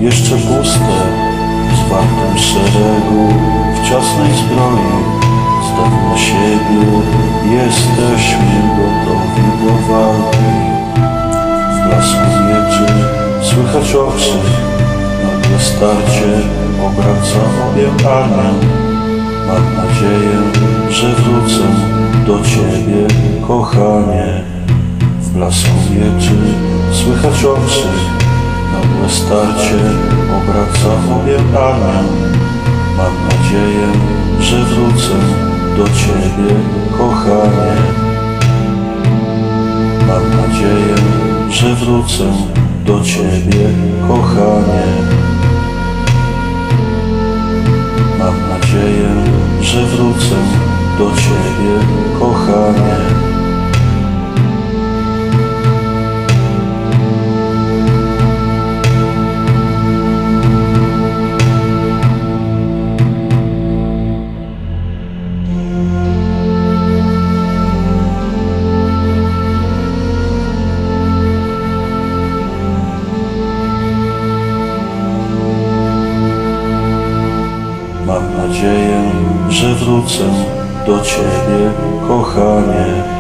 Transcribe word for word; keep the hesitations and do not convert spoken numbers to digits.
jeszcze puste, w zwartym szeregu, w ciasnej zbroi, zdawna siebie, jesteśmy gotowi do walki. W blasku mieczy słychać okrzyk, nagle starcie obraca obie armię. Mam nadzieję, że wrócę do Ciebie, kochanie. W blasku mieczy słychać okrzyk, nagłe starcie obraca obie armię. Mam nadzieję, że wrócę do Ciebie, kochanie. Mam nadzieję, że wrócę do Ciebie, kochanie. Mam nadzieję, że wrócę do Ciebie, kochanie. Mam nadzieję, że wrócę do Ciebie, kochanie.